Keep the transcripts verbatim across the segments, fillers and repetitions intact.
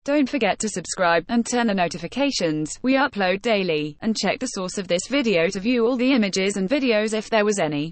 Don't forget to subscribe, and turn the notifications. We upload daily. And check the source of this video to view all the images and videos if there was any.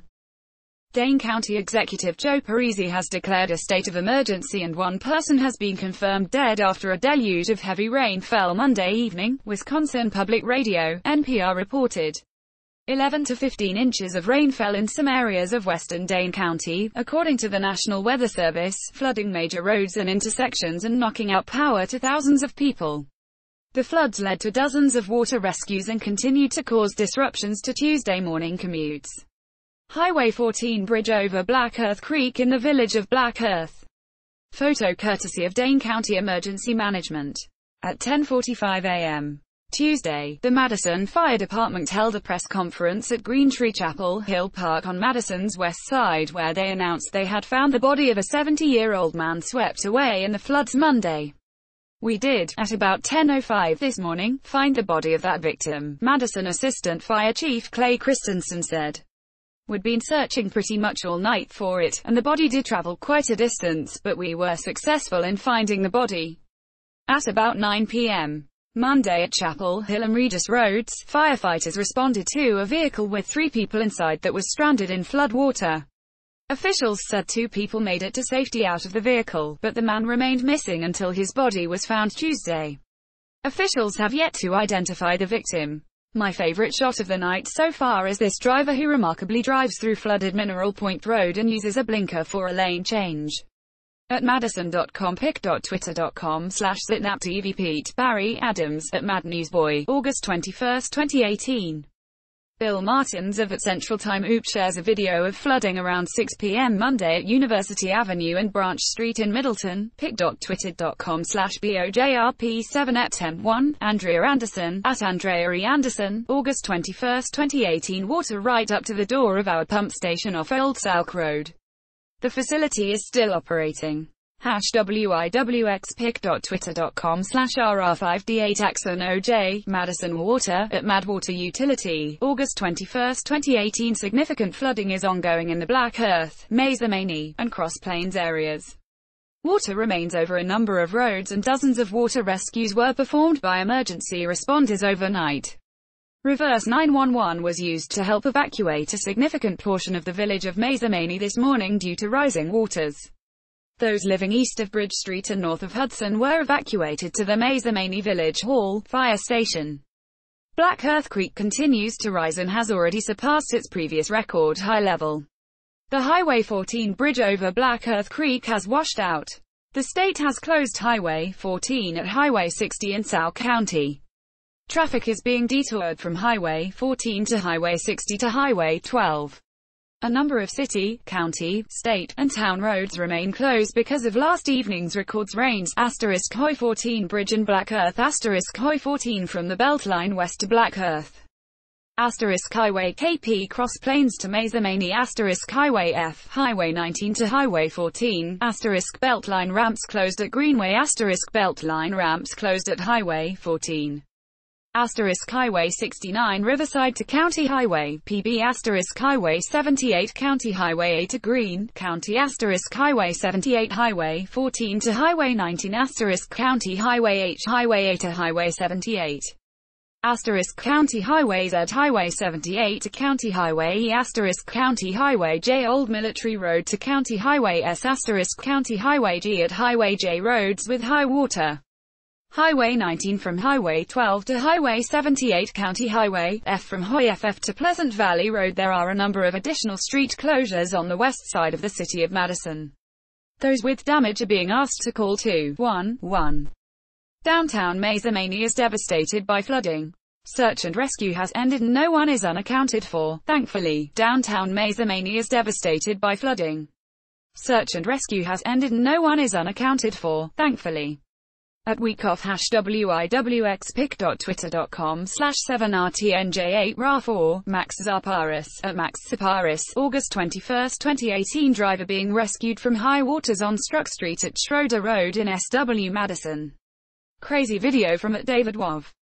Dane County Executive Joe Parisi has declared a state of emergency and one person has been confirmed dead after a deluge of heavy rain fell Monday evening, Wisconsin Public Radio, N P R reported. eleven to fifteen inches of rain fell in some areas of western Dane County, according to the National Weather Service, flooding major roads and intersections and knocking out power to thousands of people. The floods led to dozens of water rescues and continued to cause disruptions to Tuesday morning commutes. Highway fourteen bridge over Black Earth Creek in the village of Black Earth. Photo courtesy of Dane County Emergency Management. At ten forty-five a m Tuesday, the Madison Fire Department held a press conference at Green Tree Chapel Hill Park on Madison's west side where they announced they had found the body of a seventy-year-old man swept away in the floods Monday. "We did, at about ten oh five this morning, find the body of that victim," Madison Assistant Fire Chief Clay Christensen said. "We'd been searching pretty much all night for it, and the body did travel quite a distance, but we were successful in finding the body." At about nine p m Monday at Chapel Hill and Regis Roads, firefighters responded to a vehicle with three people inside that was stranded in flood water. Officials said two people made it to safety out of the vehicle, but the man remained missing until his body was found Tuesday. Officials have yet to identify the victim. "My favorite shot of the night so far is this driver who remarkably drives through flooded Mineral Point Road and uses a blinker for a lane change." At Madison dot com pic dot twitter dot com slash zitnaptv Pete Barry Adams, at Mad Newsboy, August twenty-first twenty eighteen. Bill Martins of At Central Time Oop shares a video of flooding around six p m Monday at University Avenue and Branch Street in Middleton, pic dot twitter dot com slash B O J R P seven at ten one. Andrea Anderson, at Andrea E. Anderson, August twenty-first twenty eighteen. Water right up to the door of our pump station off Old Salk Road. The facility is still operating. Hash W I W X pic dot twitter dot com slash R R five D eight Axon O J, Madison Water, at Mad Water Utility, August twenty-first twenty eighteen. Significant flooding is ongoing in the Black Earth, Mazomanie, and Cross Plains areas. Water remains over a number of roads and dozens of water rescues were performed by emergency responders overnight. Reverse nine one one was used to help evacuate a significant portion of the village of Mazomanie this morning due to rising waters. Those living east of Bridge Street and north of Hudson were evacuated to the Mazomanie Village Hall fire station. Black Earth Creek continues to rise and has already surpassed its previous record high level. The Highway fourteen bridge over Black Earth Creek has washed out. The state has closed Highway fourteen at Highway sixty in South County. Traffic is being detoured from Highway fourteen to Highway sixty to Highway twelve. A number of city, county, state, and town roads remain closed because of last evening's records rains. Asterisk Highway fourteen bridge in Black Earth. Asterisk Highway fourteen from the Beltline west to Black Earth. Asterisk Highway K P Cross Plains to Mazomanie. Asterisk Highway F, Highway nineteen to Highway fourteen. Asterisk Beltline ramps closed at Greenway. Asterisk Beltline ramps closed at Highway fourteen. Asterisk Highway sixty-nine Riverside to County Highway P B. Asterisk Highway seventy-eight County Highway A to Greene County. Asterisk Highway seventy-eight Highway fourteen to Highway nineteen. Asterisk County Highway H Highway A to Highway seventy-eight. Asterisk County Highway Z Highway seventy-eight to County Highway E. Asterisk County Highway J Old Military Road to County Highway S. Asterisk County Highway G at Highway J roads with high water. Highway nineteen from Highway twelve to Highway seventy-eight. County Highway F from Hoy F F to Pleasant Valley Road. There are a number of additional street closures on the west side of the city of Madison. Those with damage are being asked to call two one one. Downtown Mazomanie is devastated by flooding. Search and rescue has ended and no one is unaccounted for, thankfully. Downtown Mazomanie is devastated by flooding. Search and rescue has ended and no one is unaccounted for, thankfully. At Weekoff hash W I W X pic dot twitter dot com slash seven R T N J eight R A four, Max Zaparis, at Max Zaparis, August twenty-first twenty eighteen. Driver being rescued from high waters on Struck Street at Schroeder Road in S W Madison. Crazy video from at David Wav.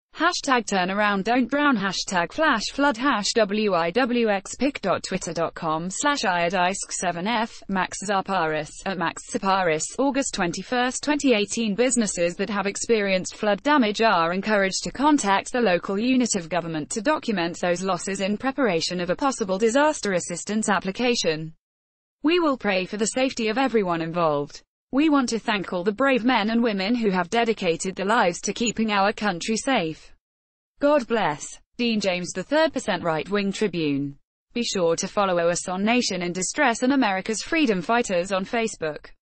Hashtag turnaround don't drown. Hashtag flash flood. Hash wywxpic.twitter.com slash iodisk seven f. Max Zaparis, at Max Zaparis, August twenty-first, twenty eighteen. Businesses that have experienced flood damage are encouraged to contact the local unit of government to document those losses in preparation of a possible disaster assistance application. We will pray for the safety of everyone involved. We want to thank all the brave men and women who have dedicated their lives to keeping our country safe. God bless. Dean James the third. Right-Wing Tribune. Be sure to follow us on Nation in Distress and America's Freedom Fighters on Facebook.